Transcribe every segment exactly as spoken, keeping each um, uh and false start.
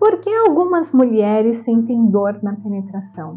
Por que algumas mulheres sentem dor na penetração?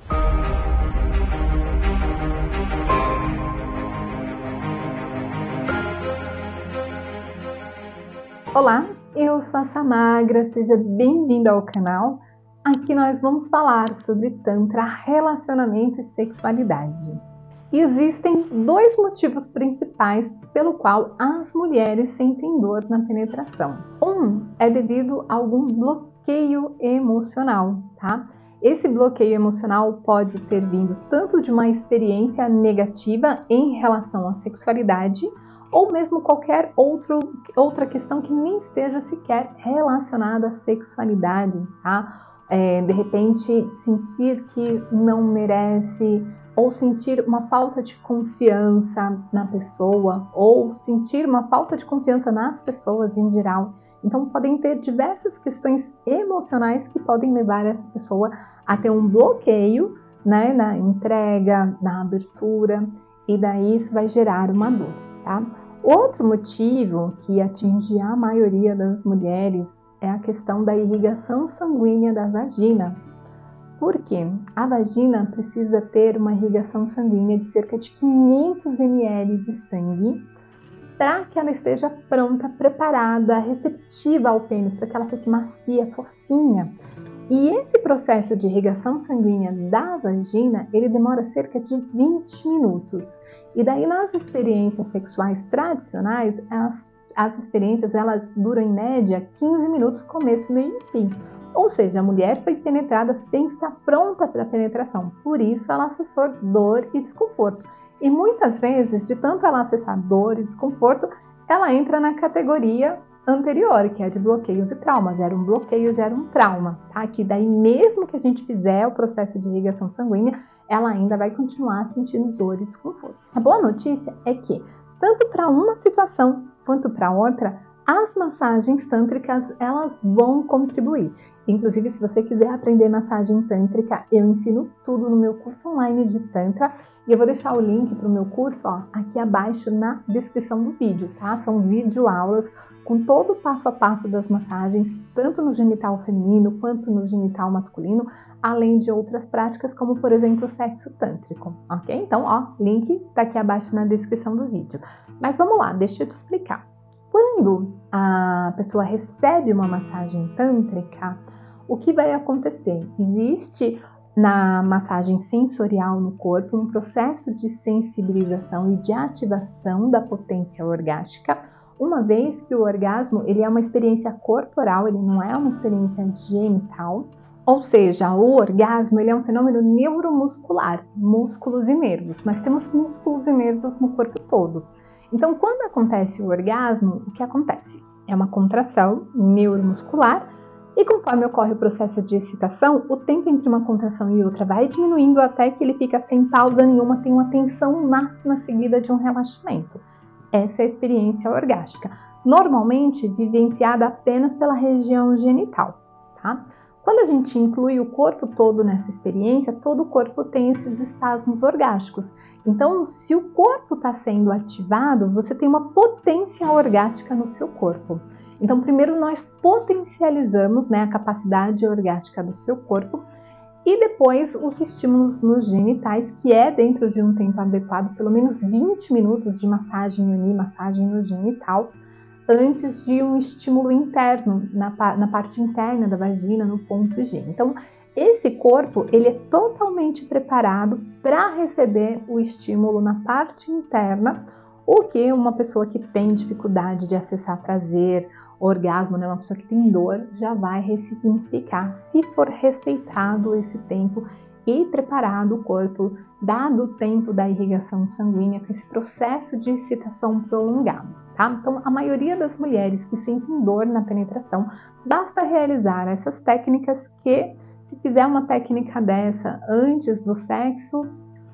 Olá, eu sou a Samagra, seja bem-vinda ao canal. Aqui nós vamos falar sobre Tantra, relacionamento e sexualidade. E existem dois motivos principais pelo qual as mulheres sentem dor na penetração. Um é devido a algum bloqueio emocional, tá? Esse bloqueio emocional pode ter vindo tanto de uma experiência negativa em relação à sexualidade, ou mesmo qualquer outro, outra questão que nem esteja sequer relacionada à sexualidade, tá? É, de repente, sentir que não merece, ou sentir uma falta de confiança na pessoa, ou sentir uma falta de confiança nas pessoas em geral. Então, podem ter diversas questões emocionais que podem levar essa pessoa a ter um bloqueio, né, na entrega, na abertura, e daí isso vai gerar uma dor, tá? Outro motivo que atinge a maioria das mulheres é a questão da irrigação sanguínea da vagina. Por quê? A vagina precisa ter uma irrigação sanguínea de cerca de quinhentos mililitros de sangue para que ela esteja pronta, preparada, receptiva ao pênis, para que ela fique macia, fofinha. E esse processo de irrigação sanguínea da vagina, ele demora cerca de vinte minutos. E daí nas experiências sexuais tradicionais, as, as experiências elas duram em média quinze minutos, começo, meio e fim. Ou seja, a mulher foi penetrada sem estar pronta para a penetração. Por isso ela acessou dor e desconforto. E muitas vezes, de tanto ela acessar dor e desconforto, ela entra na categoria anterior, que é de bloqueios e traumas. Gera um bloqueio, gera um trauma, tá? Que daí mesmo que a gente fizer o processo de irrigação sanguínea, ela ainda vai continuar sentindo dor e desconforto. A boa notícia é que, tanto para uma situação quanto para outra, as massagens tântricas, elas vão contribuir. Inclusive, se você quiser aprender massagem tântrica, eu ensino tudo no meu curso online de Tantra. E eu vou deixar o link para o meu curso ó, aqui abaixo na descrição do vídeo, tá? São videoaulas com todo o passo a passo das massagens, tanto no genital feminino quanto no genital masculino, além de outras práticas, como por exemplo o sexo tântrico, ok? Então, ó, link tá aqui abaixo na descrição do vídeo. Mas vamos lá, deixa eu te explicar. Quando a pessoa recebe uma massagem tântrica, o que vai acontecer? Existe na massagem sensorial no corpo um processo de sensibilização e de ativação da potência orgástica, uma vez que o orgasmo ele é uma experiência corporal, ele não é uma experiência genital, ou seja, o orgasmo ele é um fenômeno neuromuscular, músculos e nervos, mas temos músculos e nervos no corpo todo. Então, quando acontece o orgasmo, o que acontece? É uma contração neuromuscular e conforme ocorre o processo de excitação, o tempo entre uma contração e outra vai diminuindo até que ele fica sem pausa nenhuma, tem uma tensão máxima seguida de um relaxamento. Essa é a experiência orgástica, normalmente vivenciada apenas pela região genital, tá? Quando a gente inclui o corpo todo nessa experiência, todo o corpo tem esses espasmos orgásticos. Então, se o corpo está sendo ativado, você tem uma potência orgástica no seu corpo. Então, primeiro nós potencializamos, né, a capacidade orgástica do seu corpo e depois os estímulos nos genitais, que é dentro de um tempo adequado, pelo menos vinte minutos de massagem uni, massagem no genital, antes de um estímulo interno, na, na parte interna da vagina, no ponto G. Então, esse corpo, ele é totalmente preparado para receber o estímulo na parte interna, o que uma pessoa que tem dificuldade de acessar prazer, orgasmo, né, uma pessoa que tem dor, já vai ressignificar, se for respeitado esse tempo e preparado o corpo, dado o tempo da irrigação sanguínea, com esse processo de excitação prolongado, tá? Então, a maioria das mulheres que sentem dor na penetração, basta realizar essas técnicas que, se fizer uma técnica dessa antes do sexo,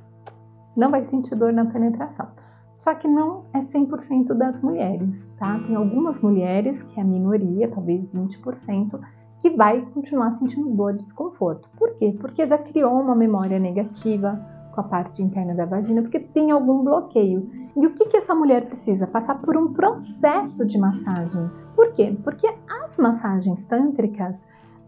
não vai sentir dor na penetração. Só que não é cem por cento das mulheres, tá? Tem algumas mulheres, que é a minoria, talvez vinte por cento, que vai continuar sentindo dor e desconforto. Por quê? Porque já criou uma memória negativa com a parte interna da vagina, porque tem algum bloqueio. E o que, que essa mulher precisa? Passar por um processo de massagens. Por quê? Porque as massagens tântricas,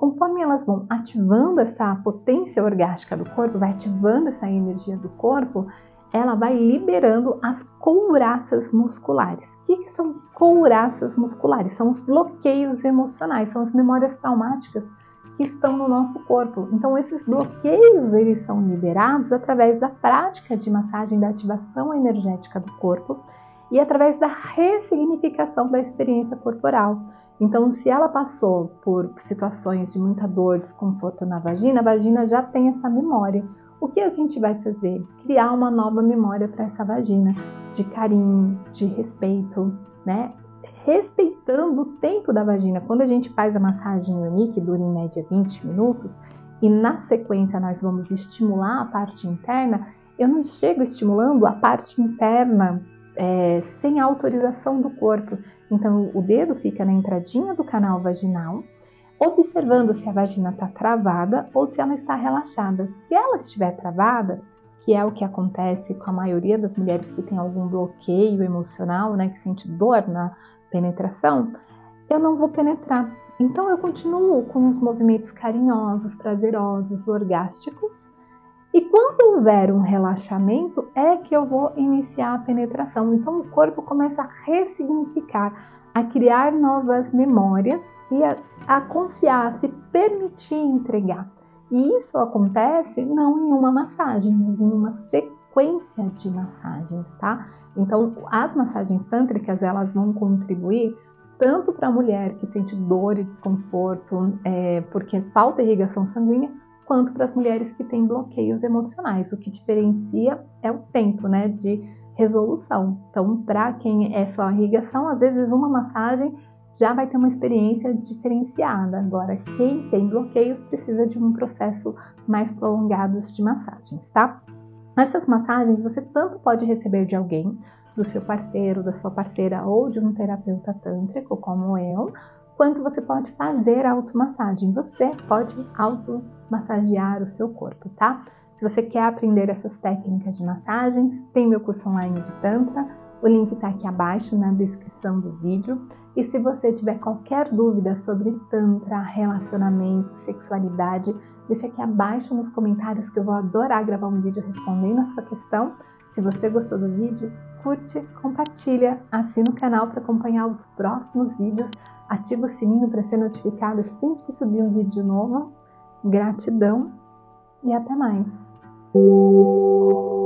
conforme elas vão ativando essa potência orgástica do corpo, vai ativando essa energia do corpo, ela vai liberando as couraças musculares. O que, que são couraças musculares? São os bloqueios emocionais, são as memórias traumáticas que estão no nosso corpo. Então, esses bloqueios, eles são liberados através da prática de massagem, da ativação energética do corpo e através da ressignificação da experiência corporal. Então, se ela passou por situações de muita dor, desconforto na vagina, a vagina já tem essa memória. O que a gente vai fazer? Criar uma nova memória para essa vagina, de carinho, de respeito, né? Respeitando o tempo da vagina. Quando a gente faz a massagem Yoni, que dura em média vinte minutos, e na sequência nós vamos estimular a parte interna, eu não chego estimulando a parte interna é, sem autorização do corpo. Então o dedo fica na entradinha do canal vaginal, observando se a vagina está travada ou se ela está relaxada. Se ela estiver travada, que é o que acontece com a maioria das mulheres que tem algum bloqueio emocional, né, que sente dor na penetração, eu não vou penetrar. Então eu continuo com os movimentos carinhosos, prazerosos, orgásticos, e quando houver um relaxamento é que eu vou iniciar a penetração. Então o corpo começa a ressignificar, a criar novas memórias e a, a confiar, a se permitir entregar. E isso acontece não em uma massagem, mas em uma sequência de massagens, tá? Então, as massagens tântricas, elas vão contribuir tanto para a mulher que sente dor e desconforto é, porque falta irrigação sanguínea, quanto para as mulheres que têm bloqueios emocionais. O que diferencia é o tempo, né, de resolução. Então, para quem é só irrigação, às vezes uma massagem já vai ter uma experiência diferenciada. Agora, quem tem bloqueios precisa de um processo mais prolongado de massagens, tá? Essas massagens você tanto pode receber de alguém, do seu parceiro, da sua parceira ou de um terapeuta tântrico como eu, quanto você pode fazer automassagem. Você pode automassagear o seu corpo, tá? Se você quer aprender essas técnicas de massagens, tem meu curso online de Tantra, o link está aqui abaixo na descrição do vídeo. E se você tiver qualquer dúvida sobre Tantra, relacionamento, sexualidade, deixa aqui abaixo nos comentários que eu vou adorar gravar um vídeo respondendo a sua questão. Se você gostou do vídeo, curte, compartilha, assina o canal para acompanhar os próximos vídeos, ativa o sininho para ser notificado sempre que subir um vídeo novo. Gratidão e até mais!